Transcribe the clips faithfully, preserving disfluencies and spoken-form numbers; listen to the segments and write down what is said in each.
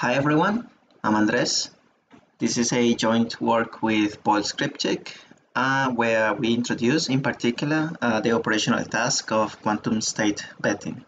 Hi everyone, I'm Andres. This is a joint work with Paul Skripczyk, uh, where we introduce in particular uh, the operational task of quantum state betting.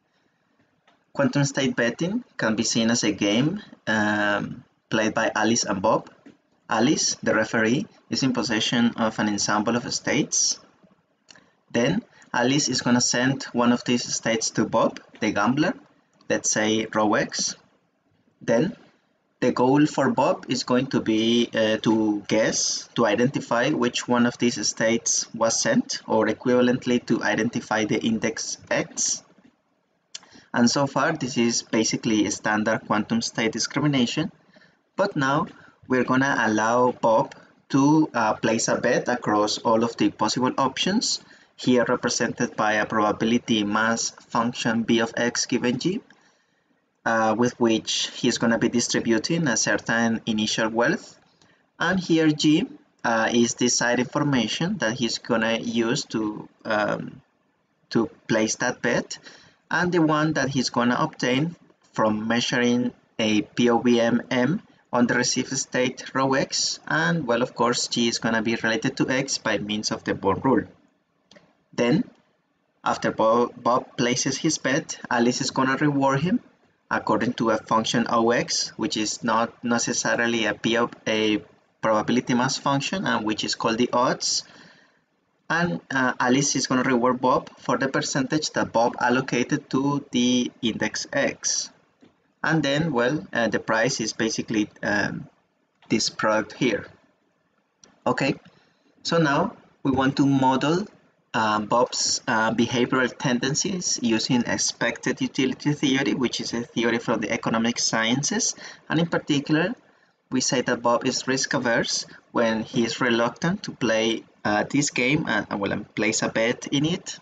Quantum state betting can be seen as a game um, played by Alice and Bob. Alice, the referee, is in possession of an ensemble of states. Then Alice is going to send one of these states to Bob, the gambler, let's say row X. Then the goal for Bob is going to be uh, to guess, to identify which one of these states was sent, or equivalently to identify the index X. And so far, this is basically a standard quantum state discrimination. But now we're going to allow Bob to uh, place a bet across all of the possible options, here represented by a probability mass function b of x given g. Uh, with which he's going to be distributing a certain initial wealth, and here G uh, is the side information that he's going to use to um, to place that bet, and the one that he's going to obtain from measuring a P O V M M on the received state row X, and well, of course, G is going to be related to X by means of the Born rule. Then, after Bob, Bob places his bet, Alice is going to reward him according to a function O X, which is not necessarily a P of a probability mass function, and which is called the odds. And uh, Alice is going to reward Bob for the percentage that Bob allocated to the index X. And then, well, uh, the price is basically um, this product here. Okay, so now we want to model Uh, Bob's uh, behavioral tendencies using expected utility theory, which is a theory from the economic sciences. And in particular, we say that Bob is risk averse when he is reluctant to play uh, this game and, and will place a bet in it.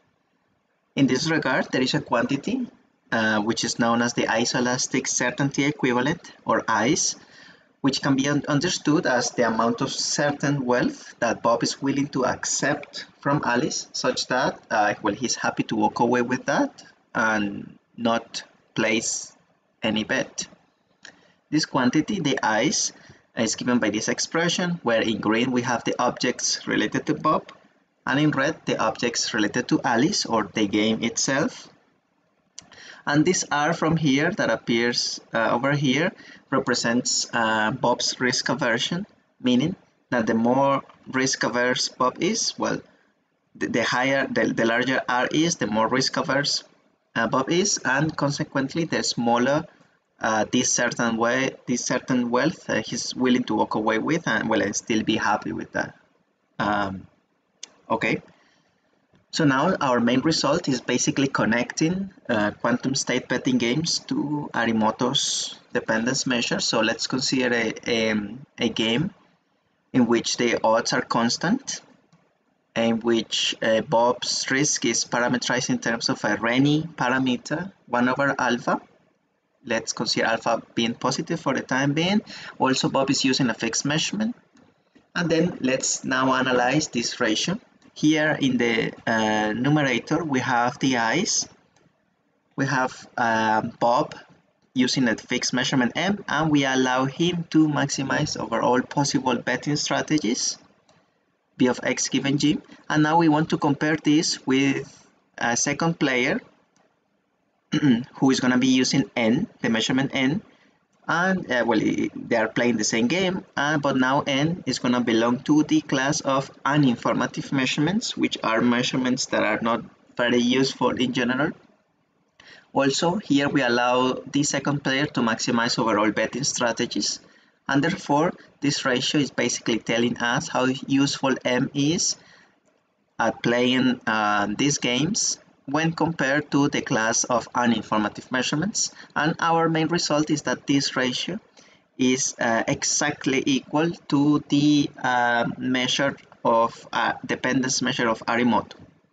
In this regard, there is a quantity uh, which is known as the isoelastic certainty equivalent, or I C E, which can be un understood as the amount of certain wealth that Bob is willing to accept from Alice, such that uh, well, he's happy to walk away with that and not place any bet. This quantity, the I C E, is given by this expression, where in green we have the objects related to Bob, and in red the objects related to Alice, or the game itself. And this R from here that appears uh, over here represents uh, Bob's risk aversion, meaning that the more risk averse Bob is, well, the, the higher, the, the larger R is, the more risk averse uh, Bob is, and consequently the smaller uh, this certain way, this certain wealth uh, he's willing to walk away with, and will still be happy with that. Um, okay. So now our main result is basically connecting uh, quantum state betting games to Arimoto's dependence measure. So let's consider a, a, a game in which the odds are constant, in which uh, Bob's risk is parameterized in terms of a Renyi parameter, one over alpha. Let's consider alpha being positive for the time being. Also, Bob is using a fixed measurement. And then let's now analyze this ratio. Here in the uh, numerator, we have the I C E, we have uh, Bob using a fixed measurement M, and we allow him to maximize over all possible betting strategies, B of X given G. And now we want to compare this with a second player who is going to be using N, the measurement N, and uh, well, they are playing the same game, uh, but now N is going to belong to the class of uninformative measurements, which are measurements that are not very useful in general. Also, here we allow the second player to maximize overall betting strategies, and therefore this ratio is basically telling us how useful M is at playing uh, these games when compared to the class of uninformative measurements. And our main result is that this ratio is uh, exactly equal to the uh, measure of uh, dependence measure of Arimoto.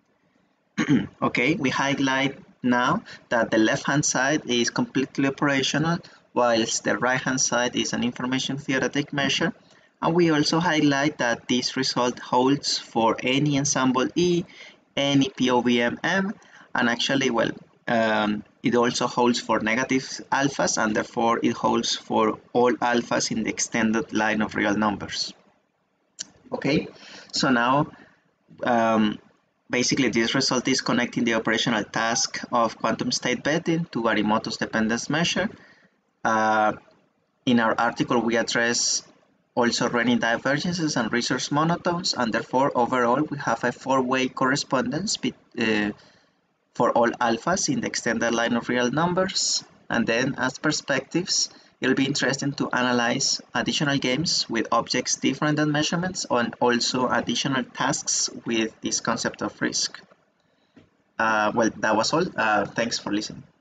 Okay, we highlight now that the left hand side is completely operational, whilst the right hand side is an information theoretic measure. And we also highlight that this result holds for any ensemble E, any P O V M M, and actually, well, Um, it also holds for negative alphas, and therefore it holds for all alphas in the extended line of real numbers. Okay, so now um, basically this result is connecting the operational task of quantum state betting to Arimoto's dependence measure. Uh, in our article, we address also Renyi divergences and resource monotones, and therefore overall we have a four-way correspondence uh, for all alphas in the extended line of real numbers. And then as perspectives, it'll be interesting to analyze additional games with objects different than measurements, and also additional tasks with this concept of risk. Uh, well, that was all. Uh, thanks for listening.